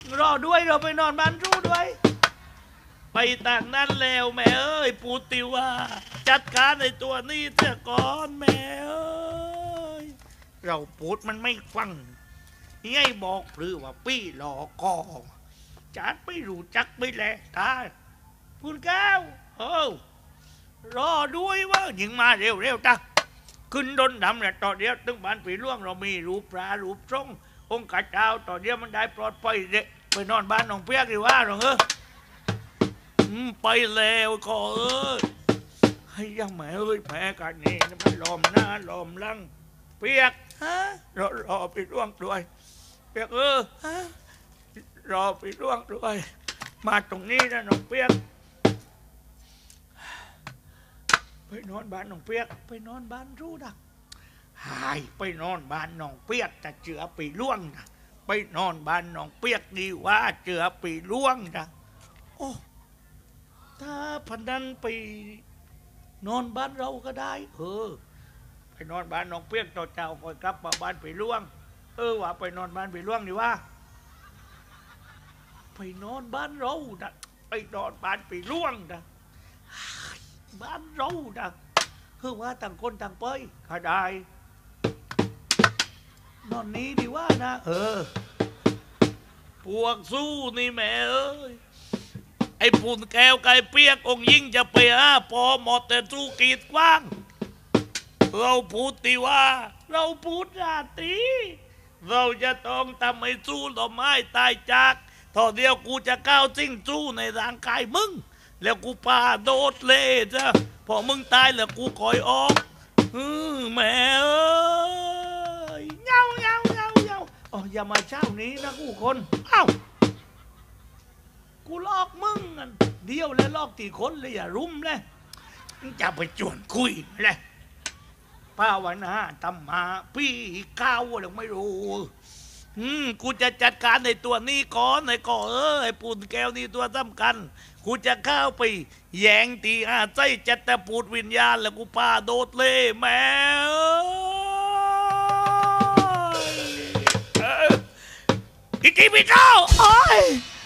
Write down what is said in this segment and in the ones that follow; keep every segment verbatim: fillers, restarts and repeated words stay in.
รอด้วยเราไปนอนบ้านรู้ด้วยไปต่างนั้นแล้วแม่เอ้ยปูติว่าจัดการในตัวนี้เถอะก่อนแม่เอ้ยเราปูดมันไม่ฟังยัยบอกหรือว่าปี้หลอกกอจัดไม่รู้จักไม่แลตาพูนแก้วเออรอด้วยว่ายิงมาเร็วๆจ้ะขึ้นดนดำเนี่ยต่อเดียวตึงบ้านผีล่วงเรามีรูปปลารูปทรงองค์กาเจ้าต่อเดียวมันได้ปลอดภัยเด็กไปนอนบ้านน้องเปียกดีว่าหรอเออไปแล้วก็เออให้ยังแม่เอ้ยแพ้กันนี่มันลมหน้าลมลังเปียกฮะรอรอไปร่วงด้วยเปียกเออฮะรอไปร่วงด้วยมาตรงนี้นะน้องเปียกไปนอนบ้านน้องเปียกไปนอนบ้านรู้ดักหายไปนอนบ้านน้องเปียกจะเจือไปล่วงนะไปนอนบ้านน้องเปียกดีว่าเจือไปล่วงนะโอ้ถ้าพันนั้นไปนอนบ้านเราก็ได้เออไปนอนบ้านน้องเปียกต่อเจ้าคอยกลับมาบ้านไปล่วงเออว่าไปนอนบ้านไปล่วงดีว่าไปนอนบ้านเรานะไปนอนบ้านไปล่วงนะบ้านเรานะคือว่าต่างคนต่างไปก็ได้นอนนี้ดีว่านะเออพวกสู้นี่แม่เอ้ยไอ้ปุ่นแก้วไก่เปียกองยิ่งจะไปหาพอหมดแต่สู้กีดกว้างเราพูดตีว่าเราพูดราตรีเราจะต้องทำให้สู้ต่อไม้ตายจากทอเดียวกูจะก้าวจิ้งสู้ในร่างกายมึงแล้วกูป่าโดดเล่จ้ะพอมึงตายแล้วกูคอยออกแม่เอ้ยเงาเงาเงาเงาอ๋ออย่ามาเช้านี้นะกูคนเอ้ากูลอกมึงเดียวแล้วลอกตีคนเลยอย่ารุมเลยจะไปจวนคุยเลยป้าวันนะตำมาพี่ก้าวอะไรไม่รู้อืมกูจะจัดการในตัวนี้ก่อนในก่อเออไอ้ปูนแก้วนี่ตัวสำคัญกูจะเข้าไปแยงตีอาใจจัดแต่ปูดวิญญาณแล้วกูพาโดดเล่แม่อีกีบิโต้โอ้ย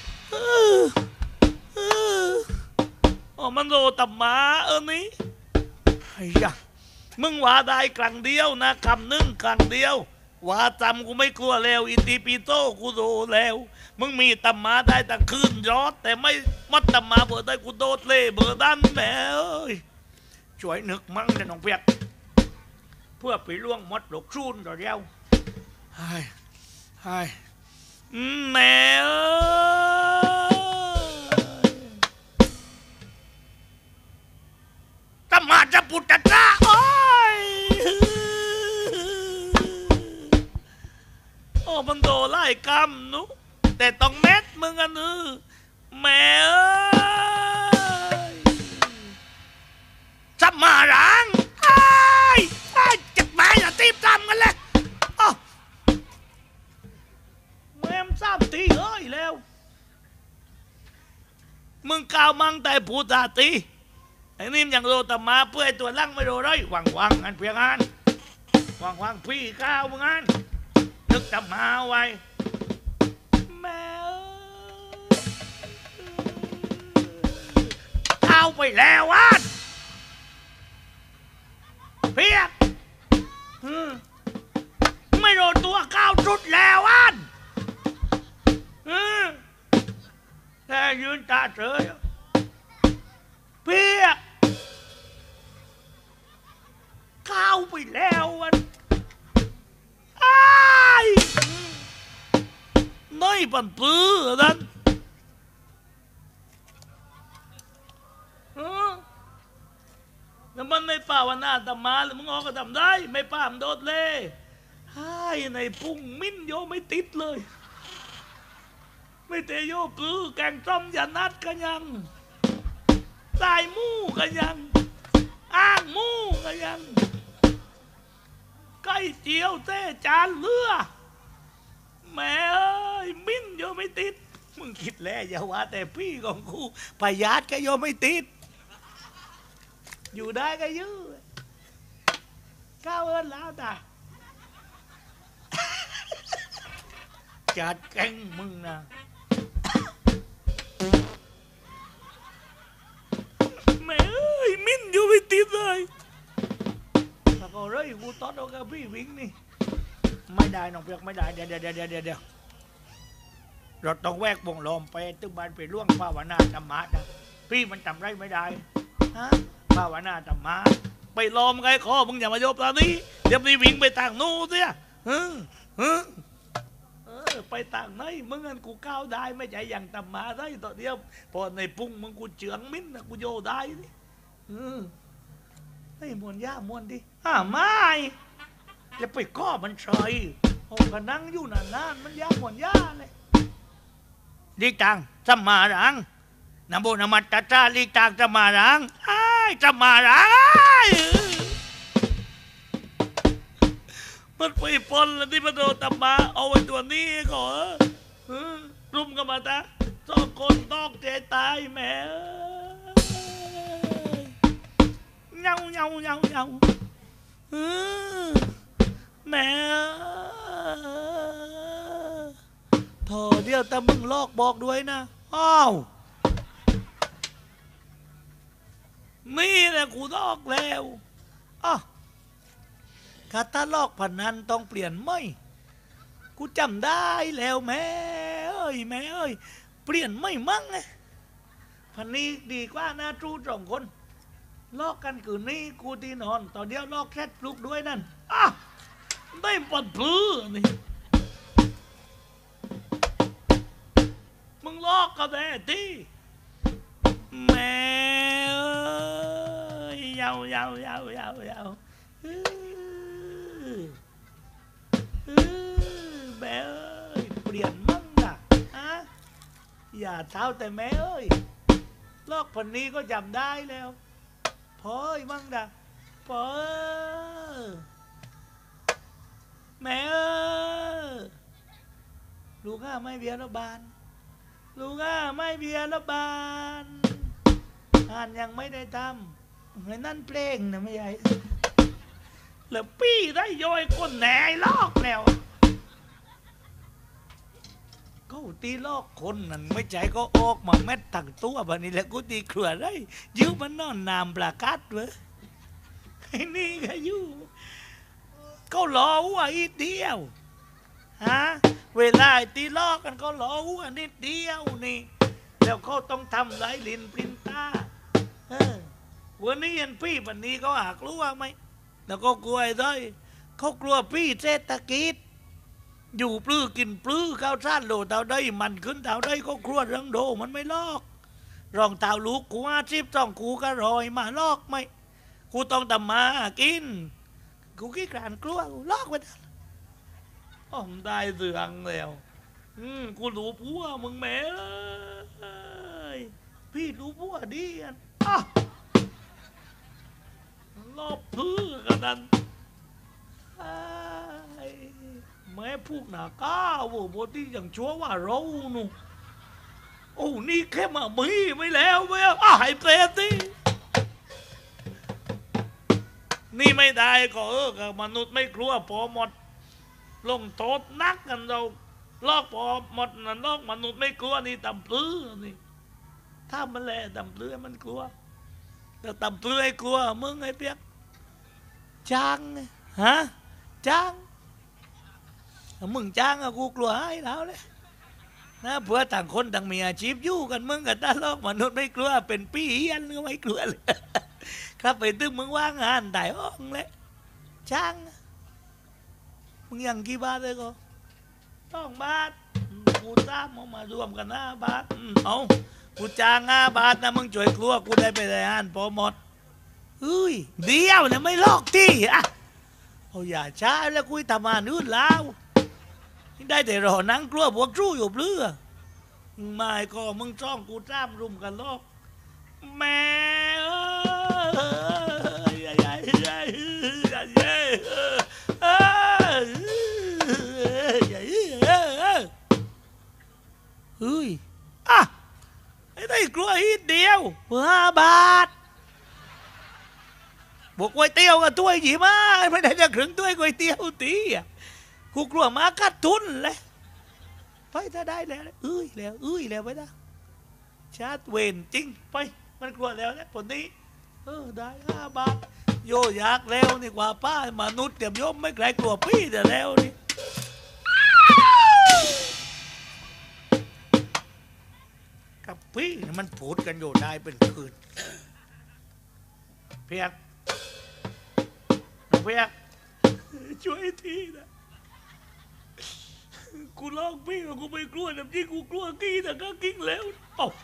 อ๋อมันโดตำมาเออนี่ไอ้ยะมึงว่าได้ครั้งเดียวนะคำนึ่งครั้งเดียวว่าจำกูไม่กลัวแล้วอิติปิโต้กูโดแล้วมึงมีตำมาได้แต่คืนยอดแต่ไม่มัดตำมาเบอร์ได้กูโดดเล่เบอร์ดันแม่เอ้ยช่วยนึกมั่งนะน้องเปียกเพื่อไปล่วงมดหลกชุนต่อเดียวไอ้ไอ้แม่เอ้ยตำมาจะปุตตะจ้าโอ้ยโอ้มันโดไล่กำนุแต่ต้องเม็ดมึงอันนึแม่เอ้ยจะมาหลังไอ้ไอ้จับแม่อย่าตีบจำกันเลยอ๋อแม่มซ้ำตีเอ้ยแล้วมึงกล่าวมั่งแต่พูดตาตีไอ้นี่ยังโดตมาเพื่อตัวลั่งไม่โดนเลยวังวังอันเพียงอันวังวังพี่ข้าวมึงอันนึกจะมาไว้แม่เอาไปแล้วอันเพียกไม่โดนตัวก้าวสุดแล้วอันแค่ยืนตาเฉยเพียกก้าวไปแล้วอันน้อยปันปื้อนั่นแล้วมันไม่ป่าวันหน้าทำมาแล้วมึงออกก็ทำได้ไม่ป่ามโดดเล่ให้ในพุ่งมิ้นโยไม่ติดเลยไม่เตโยปลื้อแกงต้มยานัดกันยังสายมู่กันยังอ้างมู่กันยังไก่เจียวเต้จานเลือแม่เอ้ยมิ้นโยไม่ติดมึงคิดแล้วอย่าว่าแต่พี่ของกูพยาธิก็โยไม่ติดอยู่ได้ก็ยื้อก้าวเอิญแล้วตาจัดแกงมึงนะเลยถ้าก็เลยกูตอดเอากับพี่วิ่งนี่ไม่ได้น้องเปียกไม่ได้เดี๋ยวเดี๋ยวเดี๋ยวเดี๋ยวเดี๋ยวเราต้องแวกวงล้อมไปตึ้งบ้านไปล่วงภาวนาธรรมะนะพี่มันจำไรไม่ได้ฮะภาวนาธรรมะไปล้อมไงข้อมึงอย่ามาโยบตอนนี้เดี๋ยวนี่วิ่งไปต่างนู้นเสียฮึฮึเออไปต่างไหนมึงงั้นกูก้าวได้ไม่ใช่อย่างธรรมะได้ต่อเดียวพอในปุ้งมึงกูเจืองมิ้นนะกูโยได้นี่อืมไอ้มวนย่ามวนดิอ่าไม่จะไปก้อมันเฉยโอ้ก็นั่งอยู่นานๆมันย่ามวนย่าเลยลีตังสมารังนโมนมัตตาจาลีตังสมารังไอ้สมารังมันไปปนแล้วที่มันโดนตำมาเอาไว้ตัวนี้ก่อนรุมกันมาตาสองคนตอกใจตายแม่เงาเงาเงาเงาแม่โถเดียวแต่มึงลอกบอกด้วยนะอ้าวนี่แหละกูลอกแล้วอ้าวคาตาลอกพนันต้องเปลี่ยนไหมกูจำได้แล้วแม่เอ้ยแม่เอ้ยเปลี่ยนไม่มั่งไงพันนี้ดีกว่านะจูสองคนลอกกันคืนนี้กูตีนอนต่อเดียวลอกแค่ปลุกด้วยนั่นอ้าวได้ปัดพลื้อนี่มึงลอกกันแน่ที่แม่เอ้ยยาวยาวยาวยาวยาวแม่เอ้ยเปลี่ยนมั่งนะฮะอย่าเท้าแต่แม่เอ้ยลอกพันนี้ก็จำได้แล้วพอเอ้ยมั่งนะพอแม่เอ้ยลูกข้าไม่เบียร์ระบานลูกข้าไม่เบียร์ระบานงานยังไม่ได้ทำเหมือนนั่นเพลงนะไม่ใช่แล้วปี้ได้ย่อยคนแหนลอกแล้วก็ตีลอกคนนั่นไม่ใจก็ออกมาแม่ตั้งตัวแบบนี้แหละกูตีขวดได้ยืมมันนอนนามปลากัดเว้ยไอ้นี่ก็อยู่ก็รอหัวอีเดียวฮะเวลาตีลอกกันก็รอหัวนิดเดียวนี่แล้วเขาต้องทำไรลินปรินตาเออวันนี้ยันพี่วันนี้เขาหากรู้ว่าไหมแล้วก็กลัวไอ้ด้อยเขากลัวพี่เศรษฐกิจอยู่ปลื้อกินปลื้อข้าวสารโหลเท่าได้มันขึ้นเท่าได้ก็ครัวเรื่องโดมันไม่ลอกรองเท้าลูกกูอาชีพต้องกูก็รอยมาลอกไหมกูต้องทำมากินกูขี้กลานกลัวกูลอกไปได้อ๋อได้เสืองแล้วอืมกูรู้ผัวมึงแม่พี่รู้ผัวดีอันอ่ะรอบพื้นกันนั้นแม่พูกหนาก้าวโบที่อย่างชัวว่าเราหนูโอ้นี่แค่มามีไม่แล้วเว้ยอ่ะให้เปรตดินี่ไม่ได้ก็เออกับมนุษย์ไม่กลัวพอหมดลงโทษนักกันเราลอกพอหมดนั่นลอกมนุษย์ไม่กลัวนี่ตำปลื้อนี่ถ้ามันแหละตำปลื้อมันกลัวแต่ตำปลื้อให้กลัวมึงไอ้เปียกจ้างฮะจ้างมึงจ้างอะกูกลัวให้แล้วเลยนะเพื่อต่างคนต่างมีอาชีพอยู่กันมึงกับตาลอกมนุษย์ไม่กลัวเป็นปีเฮียนก็ไม่กลัวเลยครับไปตึ้งมึงว่างงานได้ห้องเลยจ้างมึงยังกี่บาทเลยก็ต้องบาทกูจ้างมึงมารวมกันห้าบาทเอากูจ้างห้าบาทนะมึงช่วยกลัวกูได้ไปได้อ่านพอหมดเฮ้ยเดียวนะไม่ลอกที่อะเอาอย่าช้าแล้วคุยทำงานอื่นแล้วได้แต่รอนั่งกลัวพวกรู้อยู่เปลือไม่ก็มึงจ้องกูจ้ามรุมกันลอกแม่เอ้ยใหญ่ใหญ่ใหญ่ใหญ่ใหญ่เฮ้ยอ่ะไอ้ได้กลัวอีกเดียวห้าบาทบวกก๋วยเตี๋ยวกับถ้วยหยีมาไม่ได้จะครึ่งถ้วยก๋วยเตี๋ยวตีกูกลัวมากัดทุนเลยไปถ้าได้แล้วเอ้ยแล้วเอ้ยแล้วไปนะชาร์จเวนจริงไปมันกลัวแล้วเนี่ยผลนี้เออได้ห้าบาทโยอยากแล้วนี่กว่าป้ามนุษย์เตรียมโยมไม่ไกลกลัวพี่แต่แล้วนี่กับพี่มันพูดกันอยู่ได้เป็นคืนเพียกเพียกช่วยทีนะกูลองพี่กูไม่กลัวแต่จริงกูกลัวกี้แต่ก็กิ้งแล้วเอ้า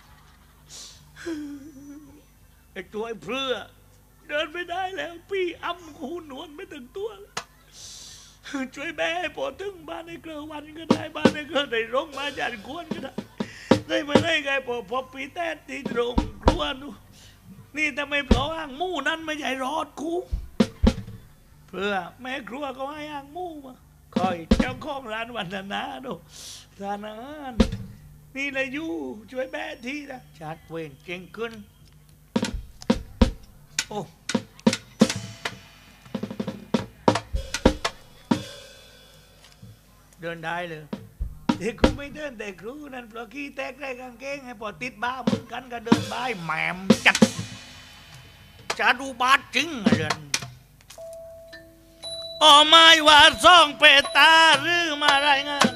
ไอ้ตัวไอ้เพื่อเดินไม่ได้แล้วพี่อ้ำกูหนวลไม่ถึงตัวช่วยแม่ให้ปอถึงบ้านในเกลือวันก็ได้บ้านในเกลือในโรงมาจานกวนก็ได้ได้มาได้ไงพอพอปีแต้ตีตรงกวนนี่ทำไมเพราะอ่างมู่นั้นไม่ใช่รอดกูเพื่อแม่ครัวก็ให้อ่างมู่มาคอยเจ้าของร้านวันนาดูร้านอาหารนี่เลยยูช่วยแม่ทีนะชัดเว้นเก่งขึ้นโอ้เดินได้เลยเด็กกูไม่เดินแต่ครูนั่นเพราะขี้แตกได้กางเกงให้พอติดบ้าเหมือนกันก็เดินบ้าแหม่มจัดจะดูบาดจริงอะเดินอ๋อไม่ว่าซ่องเปตาหรือมารายงาน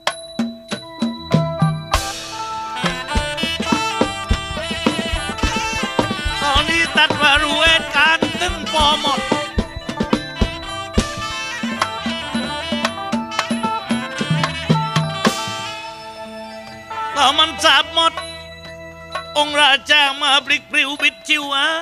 ตอนนี้ตัดว่ารู้เหตุการณ์ตึงปอหมดแล้วมันสาบหมดองค์ราชามาปลิกปลิวบิดชิวอ่ะ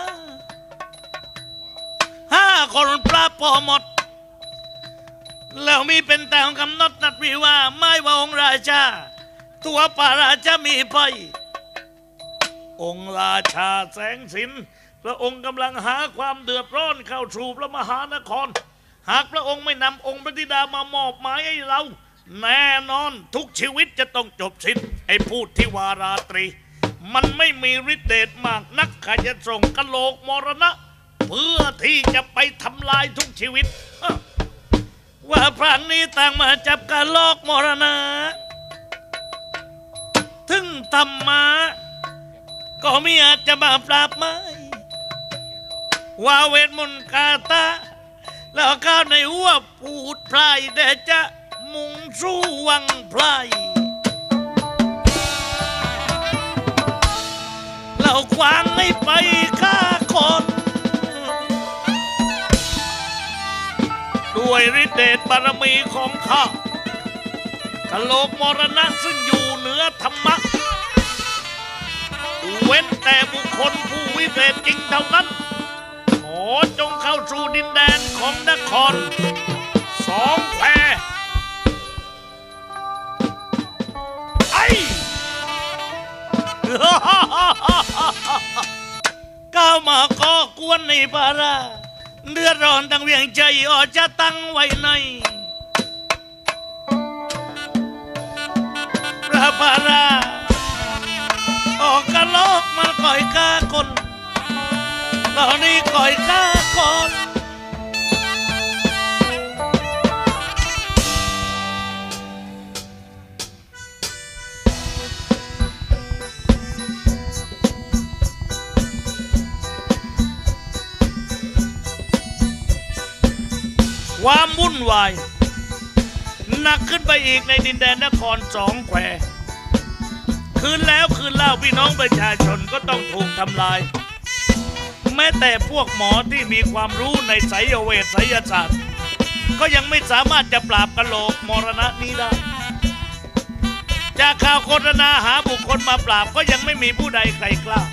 ห้าคนปราบปอหมดแล้วมีเป็นแต่ของกำหนดนัดวิว่าไม่ว่าองค์ราชาตัวป่าราชามีไปองค์ราชาแสงสินพระองค์กำลังหาความเดือดร้อนเข้าสู่พระมหานครหากพระองค์ไม่นำองค์พระธิดามามอบหมายให้เราแน่นอนทุกชีวิตจะต้องจบสิ้นไอ้พูดที่วาราตรีมันไม่มีฤทธิ์เดชมากนักขจะส่งกะโหลกมรณะเพื่อที่จะไปทำลายทุกชีวิตว่าพรางนี้ต่างมาจับกะโหลกมรณะถึงธรรมะก็มีอาจจะมาปราบไหมว่าเวทมนต์กาตาแล้วก้าวในหัวพูดพลายเดจะมุ่งสู้วังพลายเราขวางไม่ไปฆ่าคนด้วยฤทธิเดชบารมีของข้ากะโหลกมรณะซึ่งอยู่เหนือธรรมะเว้นแต่บุคคลผู้วิเศษจริงเท่านั้นขอจงเข้าสู่ดินแดนของนครสองแควไอ้ก้าวมาก็กวนในปาราเดือดร้อนตั้งเวียงใจออจะตั้งไว้ในพระปาราออกกะโลกมาก่อยฆ่าคนเหล่านี้ก่อยฆ่าคนความวุ่นวายหนักขึ้นไปอีกในดินแดนนครสองแควคืนแล้วคืนเล่าพี่น้องประชาชนก็ต้องถูกทำลายแม้แต่พวกหมอที่มีความรู้ในไสยเวทไสยศาสตร์ก็ยังไม่สามารถจะปราบกะโหลกมรณะนี้ได้จากข่าวโฆษณาหาบุคคลมาปราบก็ยังไม่มีผู้ใดใครกล้า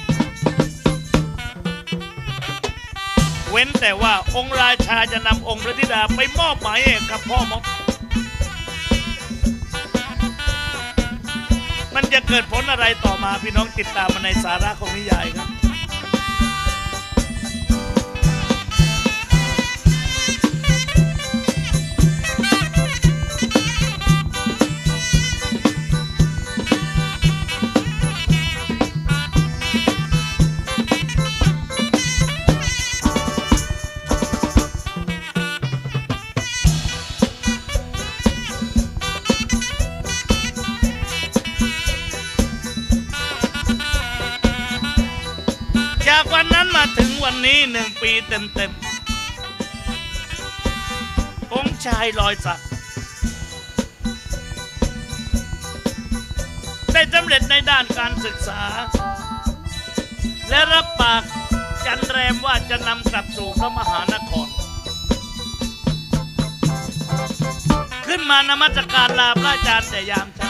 เว้นแต่ว่าองค์ราชาจะนำองค์พระธิดาไปมอบหมายให้กับพ่อมดมันจะเกิดผลอะไรต่อมาพี่น้องติดตามมาในสาระของนิยายครับนมาถึงวันนี้หนึ่งปีเต็มๆองค์ชายรอยสักได้สำเร็จในด้านการศึกษาและรับปากจันแรมว่าจะนำกลับสู่พระมหานครขึ้นมานมัสการลาพระอาจารย์แต่ยามเช้า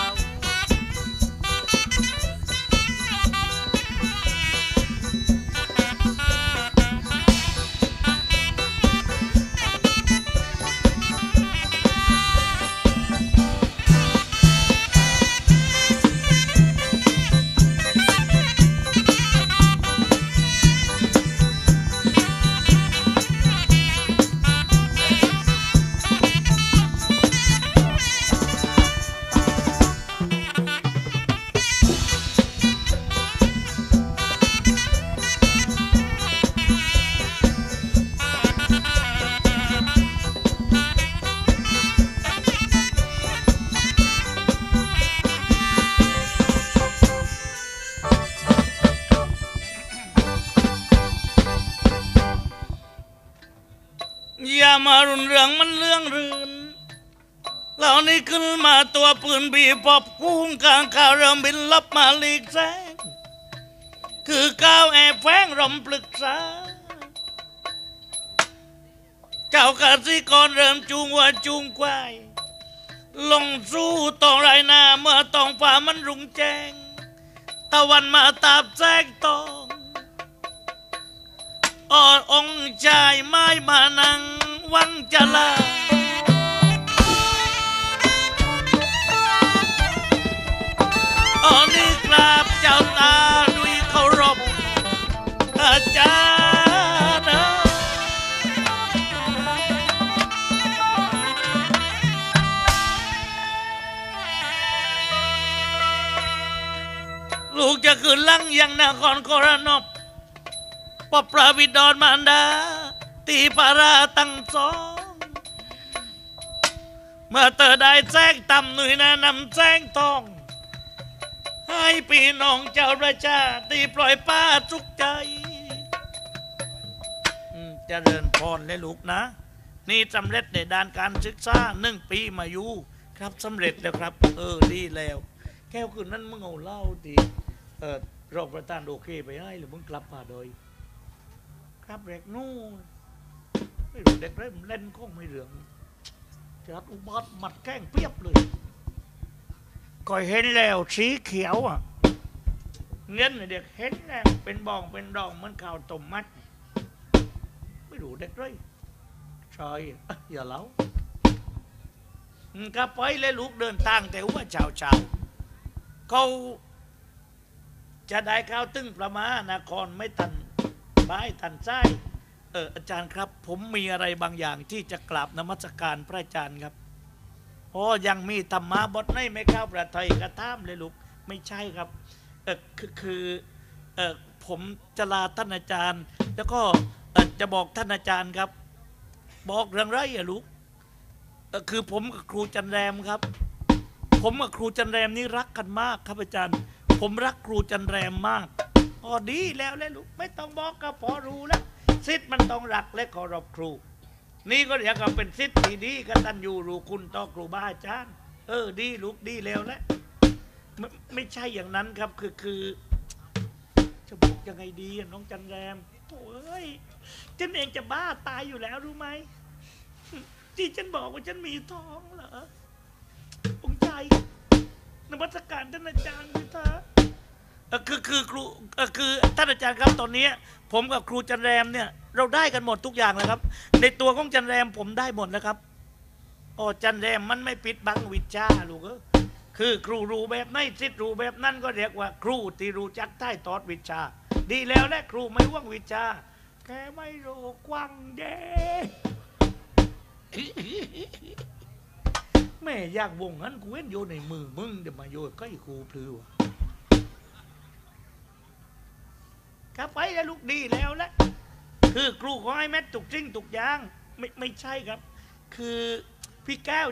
อย่ามารุนเรื่องมันเรื่องรื่นเหล่านี้ขึ้นมาตัวปืนบีบอบกุ้งกลางข่าวเริ่มบินลับมาลีกแสงคือก้าวแอบแฝงรำปรึกษาเจ้ากสิกรเริ่มจูงวัวจูงควายลงสู้ต่อไรหน้าเมื่อตองฟ้ามันรุ่งแจ้งตะวันมาตาบแสงตองอ่อนองค์ชายไม้มานั่งวังจะลาอ่อนนี้กราบเจ้าตาด้วยเคารพอาจารย์ลูกจะขึ้นลังยังนครโคราชปปราวิดรมารดาตีปาราตั้งสองเมื่อเธอได้แจ้งตำหนุยนานำแจ้งทองให้พี่น้องเจ้าประชาตีปล่อยป้าทุกใจเจริญพรและลูกนะนี่สำเร็จในด้านการศึกษาหนึ่งปีมาอยู่ครับสำเร็จแล้วครับเออดีแล้วแค่คืนนั้นมึงเอาเล่าดีเออรองประธานโอเคไปให้หรือมึงกลับมาโดยครับเด็กนู่นไม่รู้เด็กเล่นเล่นก็ไม่เรื่องจัดอุบัติหมัดแกล้งเปียบเลยก็เห็นแล้วสีเขียวอ่ะเงี้ยเด็กเห็นแล้วเป็นบองเป็นดองเหมือนข้าวต้มมัดไม่รู้เด็กเลยชอยอย่าเล่าก็ไปเลยลูกเดินทางแต่ว่าเช้าเช้าเขาจะได้ข้าวตึ้งประมาณนครไม่ทันบ้ายทันไส้เอออาจารย์ครับผมมีอะไรบางอย่างที่จะกราบนมัสการพระอาจารย์ครับโอ้ยังมีธรรมะบทในไม่เข้าประทัยกระท่ามเลยลูกไม่ใช่ครับเออคือคือเออผมจะลาท่านอาจารย์แล้วก็จะบอกท่านอาจารย์ครับบอกเรื่องไรอะลูกเออคือผมกับครูจันแรมครับผมกับครูจันแรมนี่รักกันมากครับอาจารย์ผมรักครูจันแรมมากพอดีแล้วเลยลูกไม่ต้องบอกก็พอรู้แล้วศิษย์มันต้องรักและเคารพครูนี่ก็เรียกว่าเป็นศิษย์ที่ดีกตัญญูรู้คุณต่อครูบาอาจารย์เออดีลูกดีแล้วแหละไม่ไม่ใช่อย่างนั้นครับคือคือจะบอกยังไงดีน้องจันแรมโอ้ยฉันเองจะบ้าตายอยู่แล้วรู้ไหมที่ฉันบอกว่าฉันมีท้องเหรอองค์ใจนมัสการท่านอาจารย์ด้วยเถอะคือคือครูคือท่านอาจารย์ครับตอนนี้ผมกับครูจันแรมเนี่ยเราได้กันหมดทุกอย่างเลยครับในตัวของจันแรมผมได้หมดแล้วครับอ๋อจันแรมมันไม่ปิดบังวิชาลูกเออคือครูรู้แบบไหนศิษย์รู้แบบนั้นก็เรียกว่าครูที่รู้จักใต้ตอดวิชาดีแล้วและครูไม่ว่างวิชาแค่ไม่รู้กว้างเด้แม่อยากวงนั้นกูเห็นโยในมือมึงเดี๋ยวมาโยใกล้ครูพลือครับไปแล้วลูกดีแล้วแหละคือครูขอให้แม่ตุกจริงตุกยางไม่ไม่ใช่ครับคือพี่แก้ว